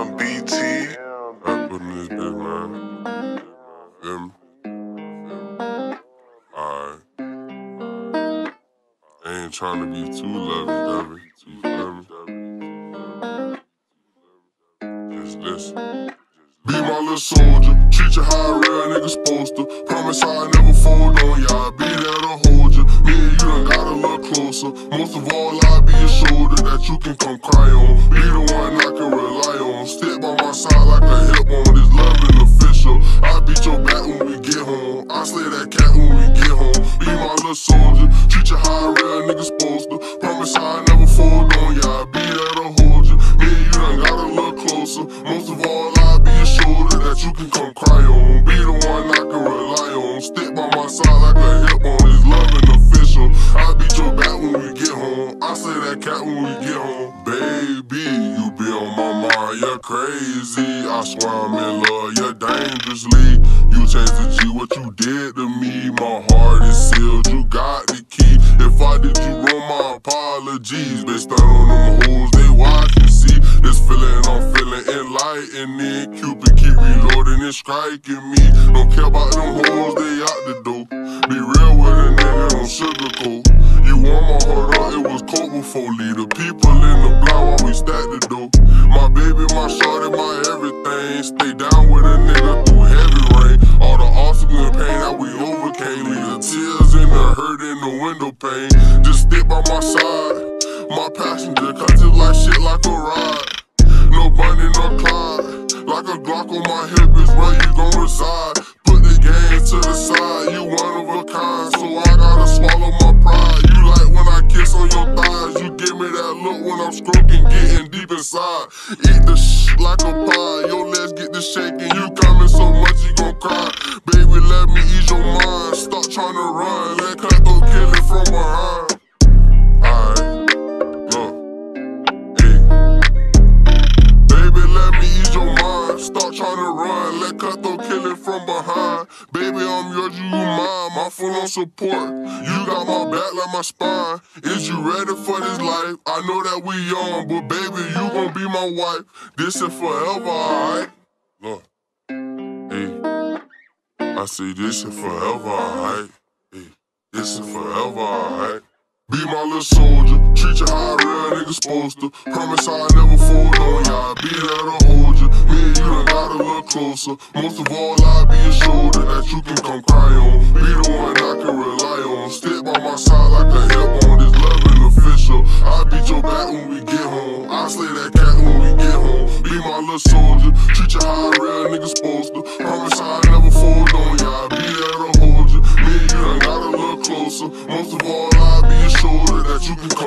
Damn, BT. I put in this bitch, man. Feel me? Alright. I ain't trying to be too lovey-dovey. You feel me? Just listen. Be my little soldier, treat you how a real nigga supposed to. Promise I never fold on ya, I be there to hold you. Me and you done got a little closer. Most of all, I be your shoulder that you can come cry on. Be the one I can rely on. Stick by my side like a hip on. This loving official. I beat your back when we get home. I slay that cat when we get home. Be my little soldier, treat you how a real nigga supposed to. Promise I never fold on ya, I be there to hold you. Me and you done got a little closer. Most of all, I be your shoulder that you can come cry on. Be the one I can rely on. Stick by my side like a hip on. This loving official. I beat your back when we get home. I slay that cat when we get home. Baby, you be on my mind, you're crazy. I swear I'm in love, you're dangerously. You changed the G, what you did to me. My heart is sealed, you got the key. If I did you wrong, my apologies. Bitch, stand on them hoes, they watch and see. This feeling I'm feeling enlightening. Cupid keep reloading and striking me. Don't care about them hoes, they out the door. Be real with a nigga, don't sugarcoat. You want my heart up, it was cold before. Leave the people in the block while we stack the dough. My baby, my shorty, my everything. Stay down with a nigga through heavy rain. All the obstacles and pain that we overcame. Leave the tears and the hurt in the window pane. Just stick by my side, my passenger, cause it's like shit like a ride. No Bunny, no Clyde. Like a Glock on my hip is where you gon' reside. Put the game to the side, you one of a kind. So I gotta swallow my pride. You like when I kiss on your thighs. You give me that look when I'm stroking, getting deep inside. Eat the like a pie, your legs get to shaking. You coming so much you gon' cry. Baby, let me ease your mind. Stop trying to run, let Cutthroat kill it from behind. Stop trying to run, let Cutthroat kill it from behind. Baby, I'm yours, you mine, my full on support. You got my back like my spine. Is you ready for this life? I know that we young, but baby, you gon' be my wife. This is forever, alright? Look, hey, I say this is forever, alright? Hey, this is forever, alright? Be my little soldier, treat you how a real nigga supposed to. Promise I never fold on ya, I be there to hold you. Me and you done got a little closer. Most of all, I be your shoulder that you can come cry on. Be the one I can rely on. Stick by my side like a hip on. This loving official. I beat your back when we get home. I slay that cat when we get home. Be my little soldier, treat you how a real nigga supposed to. Promise I never fold on ya, I be there to hold you. Me and you done got a little closer. Most of all, I be your shoulder that you can come